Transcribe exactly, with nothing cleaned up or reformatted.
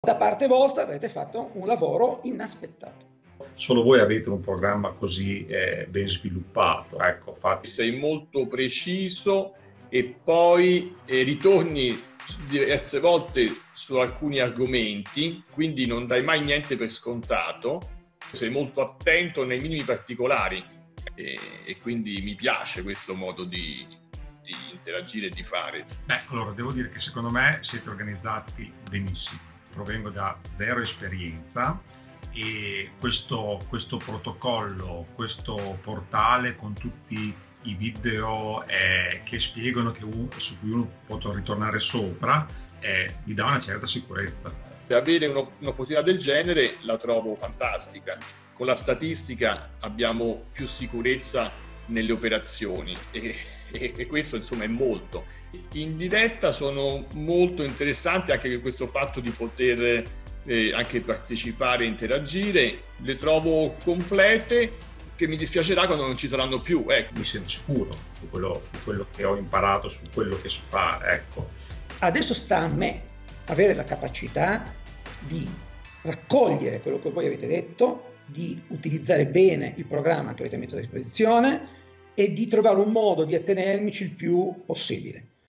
Da parte vostra avete fatto un lavoro inaspettato. Solo voi avete un programma così eh, ben sviluppato, ecco, fate... Sei molto preciso e poi eh, ritorni diverse volte su alcuni argomenti, quindi non dai mai niente per scontato, sei molto attento nei minimi particolari e, e quindi mi piace questo modo di, di interagire e di fare. Beh, allora devo dire che secondo me siete organizzati benissimo, provengo da zero esperienza e questo, questo protocollo, questo portale con tutti i video eh, che spiegano, che uno, su cui uno può ritornare sopra, eh, mi dà una certa sicurezza. Per avere un'opportunità del genere la trovo fantastica. Con la statistica abbiamo più sicurezza nelle operazioni e, e, e questo insomma è molto. In diretta sono molto interessanti anche questo fatto di poter eh, anche partecipare e interagire, le trovo complete, che mi dispiacerà quando non ci saranno più. Ecco. Mi sento sicuro su quello, su quello che ho imparato, su quello che so fare. Ecco. Adesso sta a me avere la capacità di raccogliere quello che voi avete detto, di utilizzare bene il programma che avete messo a disposizione e di trovare un modo di attenermici il più possibile.